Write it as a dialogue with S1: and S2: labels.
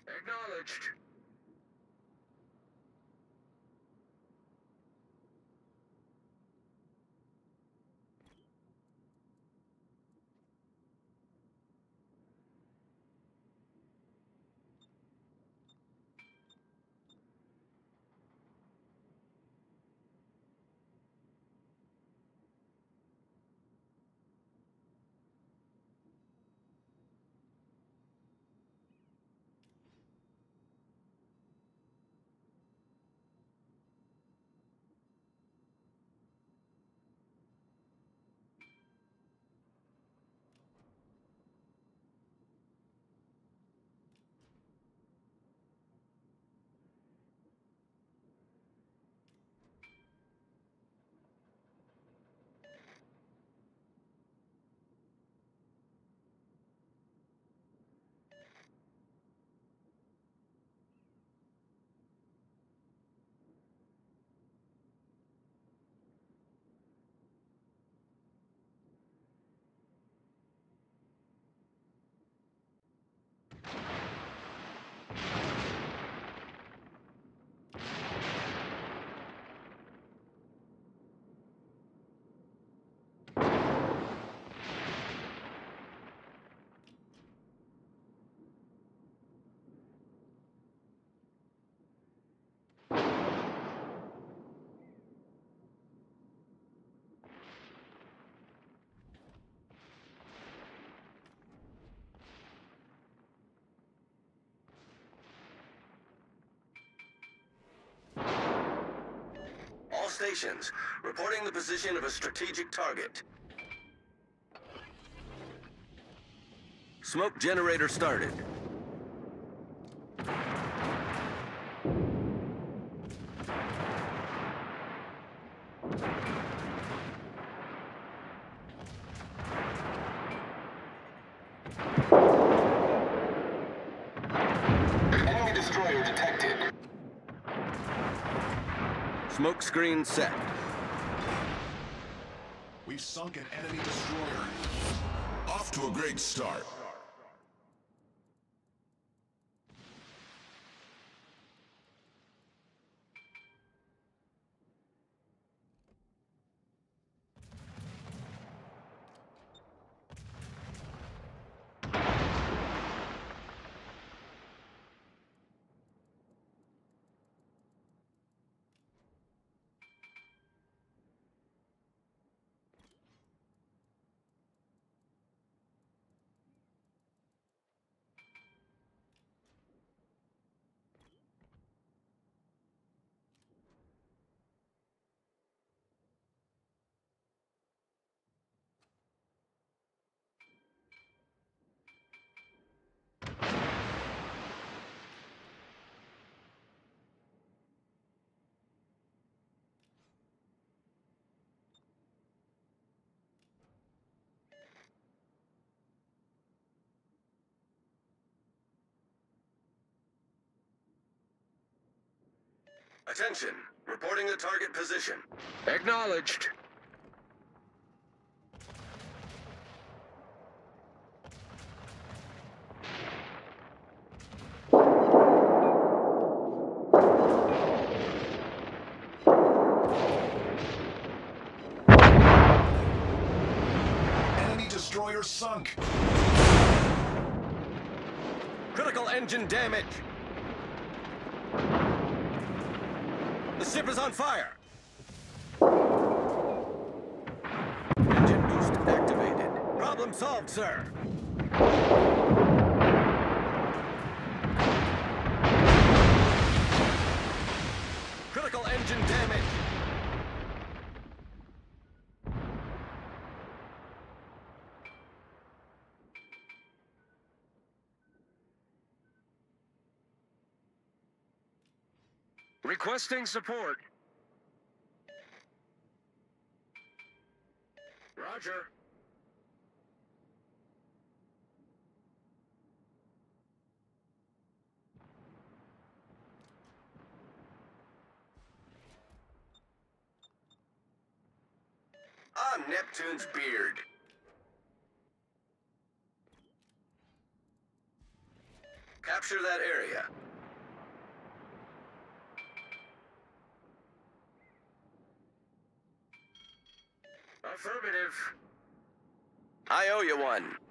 S1: Acknowledged. All stations, reporting the position of a strategic target. Smoke generator started. Enemy destroyer detected. Smoke screen set.
S2: We've sunk an enemy destroyer.
S3: Off to a great start.
S1: Attention, reporting the target position. Acknowledged.
S2: Enemy destroyer sunk.
S1: Critical engine damage. The ship is on fire! Engine boost activated. Problem solved, sir. Critical engine damage. Requesting support. Roger. I'm Neptune's beard. capture that area. Affirmative. I owe you one.